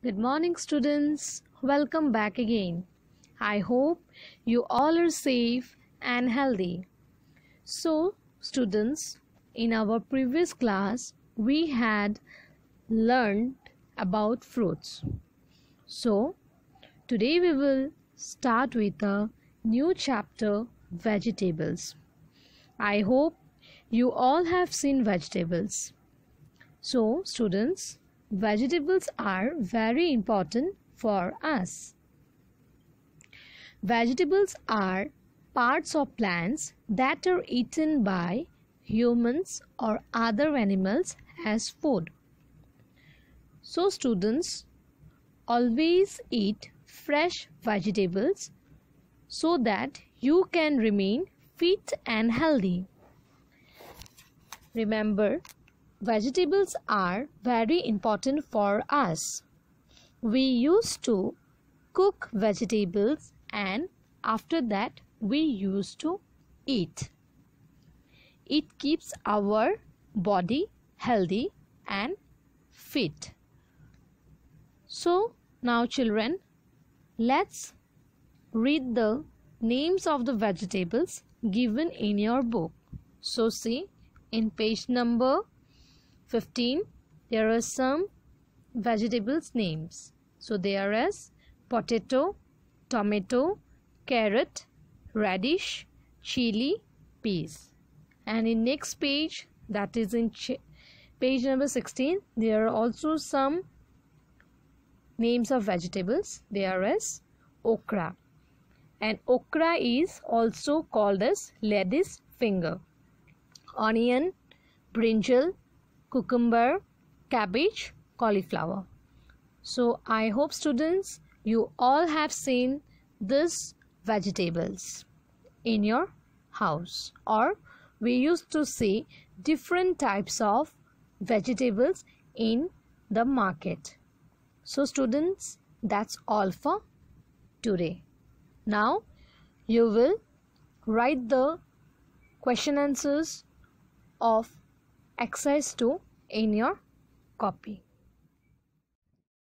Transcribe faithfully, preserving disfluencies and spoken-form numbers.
Good morning, students. Welcome back again. I hope you all are safe and healthy. So, students, in our previous class, we had learned about fruits. So, today we will start with a new chapter, vegetables. I hope you all have seen vegetables. So, students, vegetables are very important for us. Vegetables are parts of plants that are eaten by humans or other animals as food. So, students, always eat fresh vegetables so that you can remain fit and healthy. Remember, vegetables are very important for us. We used to cook vegetables and after that we used to eat. It keeps our body healthy and fit. So now children, let's read the names of the vegetables given in your book. So see, in page number fifteen, there are some vegetables names. So there is potato, tomato, carrot, radish, chili, peas. And in next page, that is in page number sixteen, there are also some names of vegetables. There is okra. And okra is also called as lady's finger. Onion, brinjal, cucumber, cabbage, cauliflower. So I hope students you all have seen these vegetables in your house, or we used to see different types of vegetables in the market. So students, that's all for today. Now you will write the question answers of exercise two in your copy.